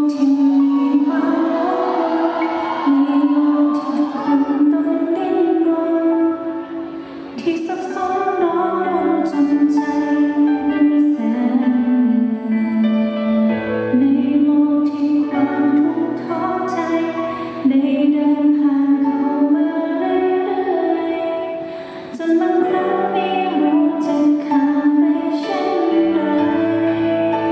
ที่มีความในโลกที่ทุกคนต้องดิ้นรนที่ซับซ้อนร้อนรนจนใจนั้นแสนเหนื่อยในโลกที่ความทุกข์ท้อใจได้เดินผ่านเข้ามาเรื่อยๆจนบางครั้งไม่รู้จะข้ามไปเช่นไร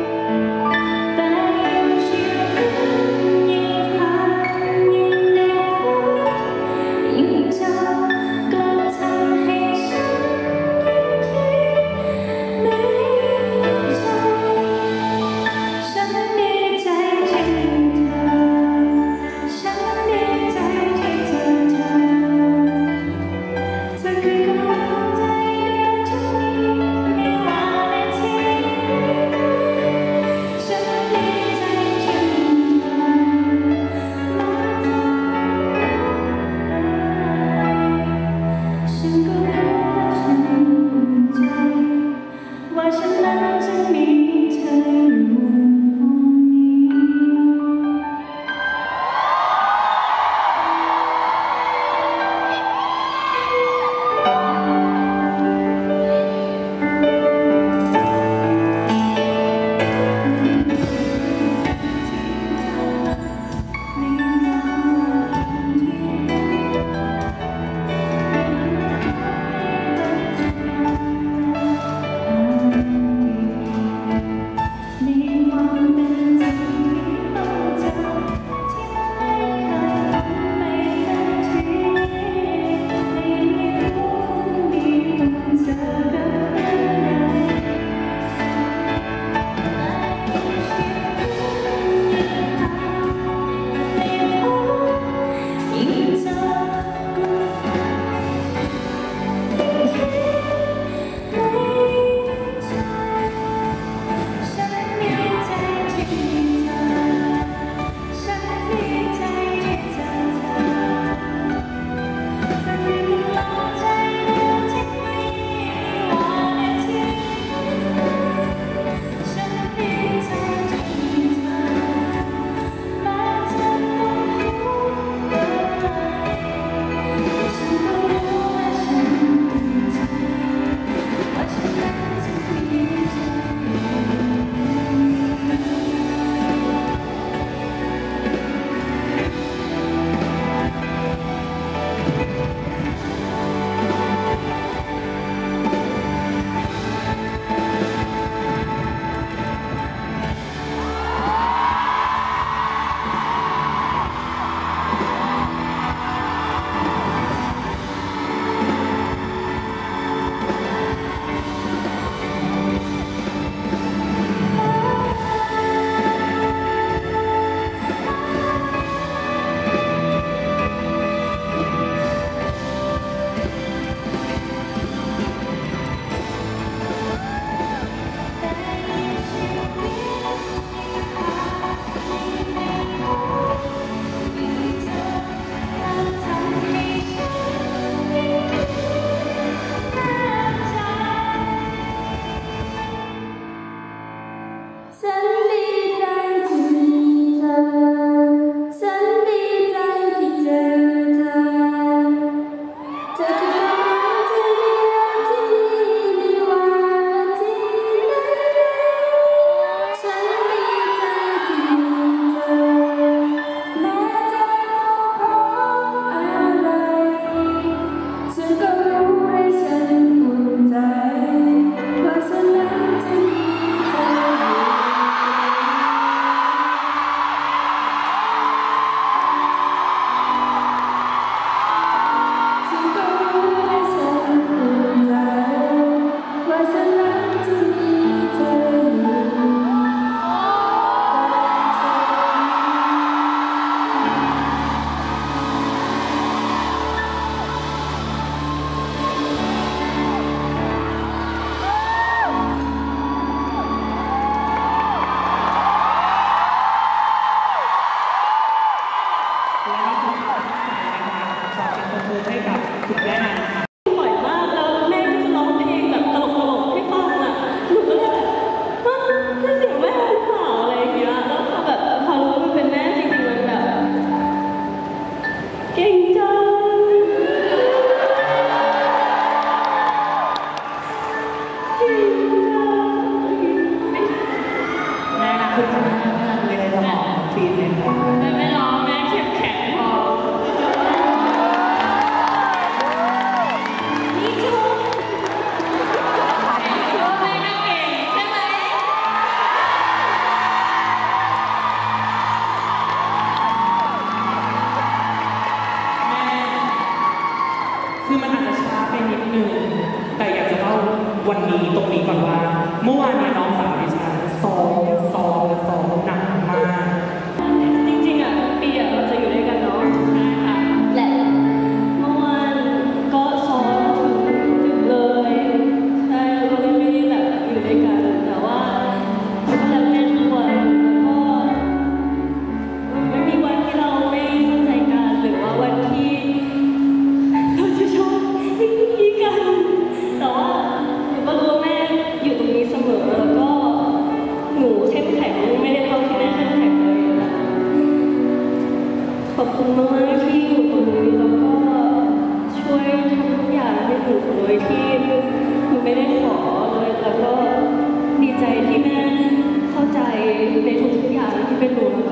แต่ยิ่งชีวิตยิ่งผ่านยิ่งเหน็ด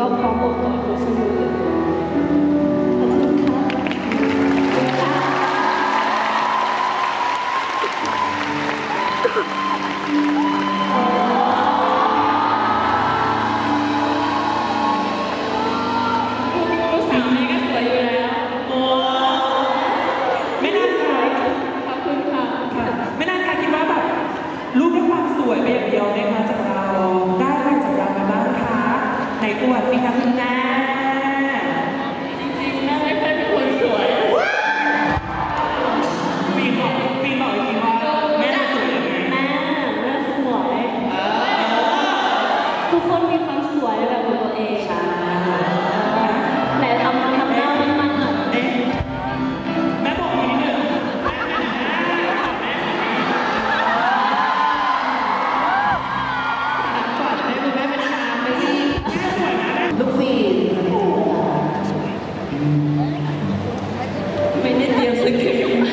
ก็พร้อมอบกอดอยู่เสมอขอบคุณค่ะลูกสาวนี่ก็สวยอยู่แล้วโอ้ไม่น่าทายขอบคุณค่ะค่ะไม่น่าทายคิดว่าแบบรูปด้วยความสวยไปอย่างเดียวนะคะจากเราได้อะไรจากเรามาบ้างคะในอวดสิคะคุณแม่จริงๆแม่ไม่เคยเป็นคนสวยฟีบอกอีกทีว่าแม่น่าสวยยังไงแม่สวยทุกคนมีความสวยแบบของตัวเองแต่ทำหน้ามันหน่อยแม่บอกอีกนิดนึงก่อนให้คุณแม่เป็นน้ำไปที่ลูกฟีไม่ได้เตรียมสคริปต์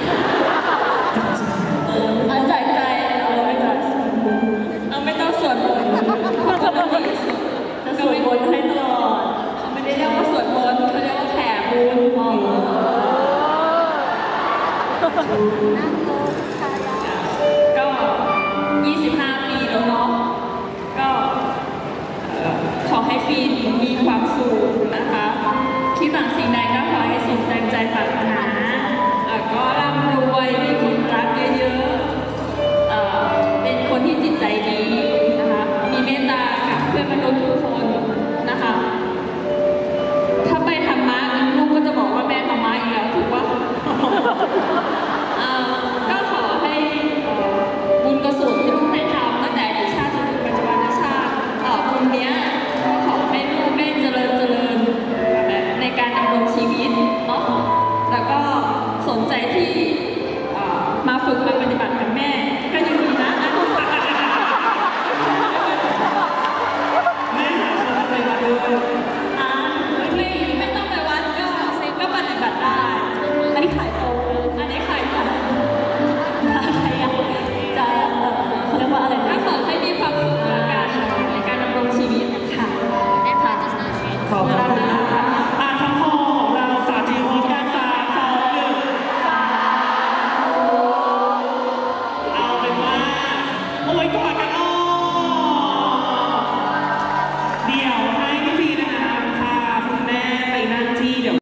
จ่ายใจไม่จ่ายไม่ต้องสวดมนต์ปกติจะสวดมนต์ให้ตลอดเขาไม่ได้เรียกว่าสวดมนต์เขาเรียกว่าแผ่บุญก็25 ปีแล้วเนาะก็ขอให้ฟีนมีความสุขนะคะคิดหวังสิ่งใดก็ขอให้สมดังใจปรารถนาก็ร่ำรวยมีคนรักเยอะๆเป็นคนที่จิตใจดีนะคะมีเมตตากับเพื่อนมนุษย์ทุกคนนะคะถ้าไปธรรมะลูกก็จะบอกว่าแม่ธรรมะอีกแล้วถูกปะก็ขอให้บุญกุศลที่ลูกได้ทำตั้งแต่อดีตชาติจนถึงปัจจุบันชาติบุญเนี้ยก็ขอให้ลูกได้เจริญในการดำรงชีวิตเนาะแล้วก็สนใจที่มาฝึกมาปฏิบัติกับแม่ก็ยังดีนะทุกคนแม่หาคนไปมาด้วยไม่ต้องไปวัดก็ปฏิบัติได้อันนี้ขายตรงอันนี้ขายตรงใครอยากจะเขาเรียกว่าอะไรก็ขอให้มีความสุขในการดำรงชีวิตค่ะขอบคุณนะคะทั้งหอของเราสาธิตพร้อมกัน3 2 1เอาเป็นว่าโอ้ยกอดกัน